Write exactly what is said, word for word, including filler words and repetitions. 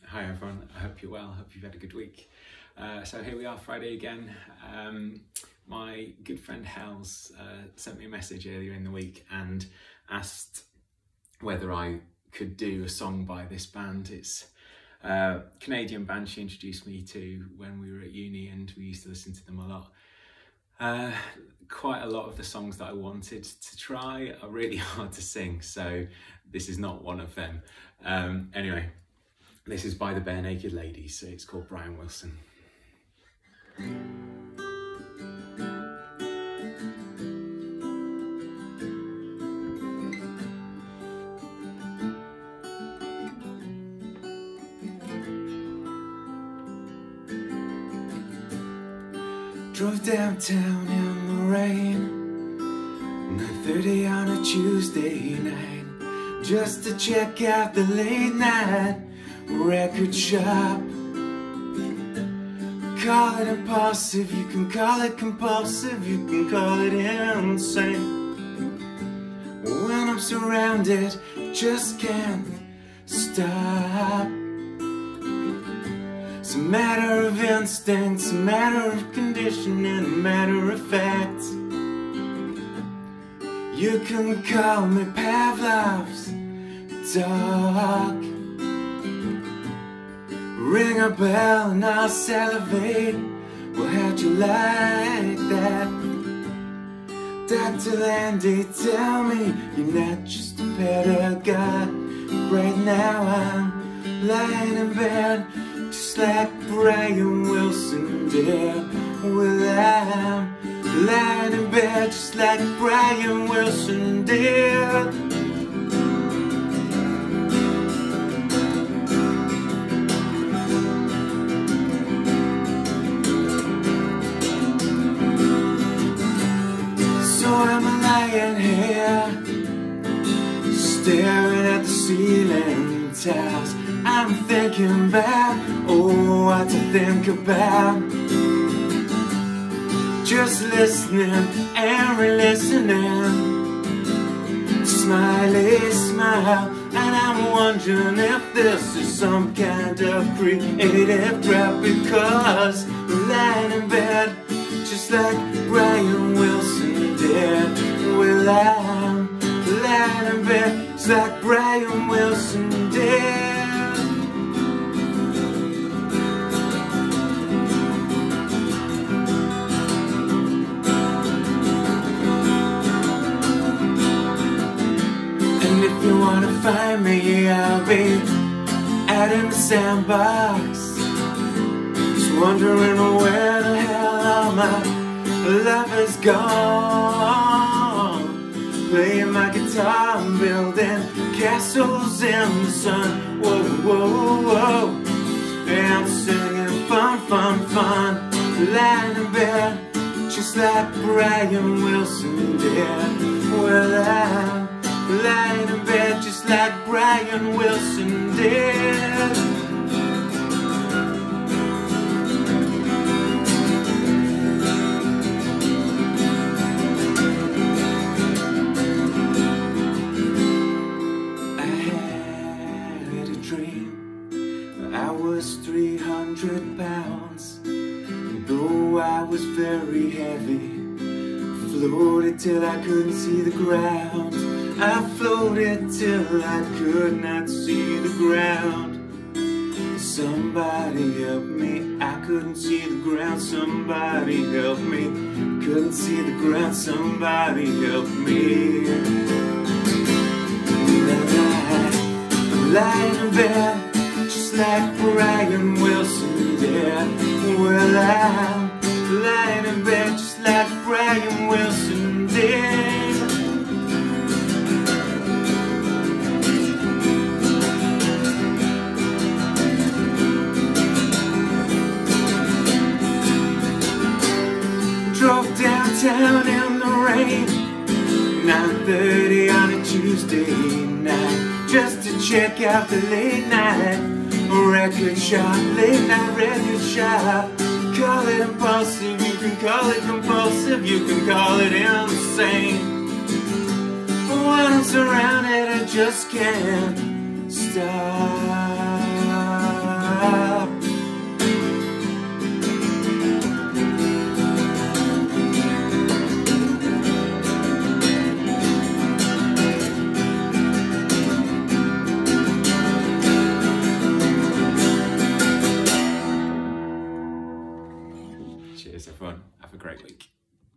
Hi everyone, I hope you're well, I hope you've had a good week. Uh, so here we are, Friday again. Um, my good friend Hels uh, sent me a message earlier in the week and asked whether I could do a song by this band. It's a Canadian band she introduced me to when we were at uni and we used to listen to them a lot. Uh, quite a lot of the songs that I wanted to try are really hard to sing, so this is not one of them. Um, anyway. This is by the Barenaked Ladies, so it's called Brian Wilson. Drove downtown in the rain, nine thirty on a Tuesday night, just to check out the late night record shop. Call it impulsive, you can call it compulsive, you can call it insane. When I'm surrounded, just can't stop. It's a matter of instinct, it's a matter of conditioning, a matter of fact. You can call me Pavlov's dog. Ring a bell and I'll salivate. Well, how'd you like that? Doctor Landy, tell me you're not just a pedagogue. Right now I'm lying in bed, just like Brian Wilson did. Well, I'm lying in bed, just like Brian Wilson did. So I'm lying here, staring at the ceiling tiles. I'm thinking about, oh, what to think about. Just listening and re-listening. Smiley smile, and I'm wondering if this is some kind of creative trap. Because we're lying in bed, just like Brian Wilson did. Well, I'm lying in bed, just like Brian Wilson did. And if you wanna find me, I'll be out in the sandbox, just wondering where the hell all my love is gone. Playing my guitar and building castles in the sun. Whoa, whoa, whoa. And I'm singing fun, fun, fun. Lying in bed, just like Brian Wilson did. Well, I'm lying in bed, just like Brian Wilson did. I was three hundred pounds, though I was very heavy. Floated till I couldn't see the ground. I floated till I could not see the ground. Somebody help me, I couldn't see the ground. Somebody help me, couldn't see the ground. Somebody help me. I'm lying in bed, just like Brian Wilson did. Well, I'm lying in bed, just like Brian Wilson did. Drove downtown in the rain, nine thirty on a Tuesday night, just to check out the late night record shop. Late night record shop. Call it impulsive, you can call it compulsive, you can call it insane. But when I'm surrounded, I just can't stop. fun. Have a great week.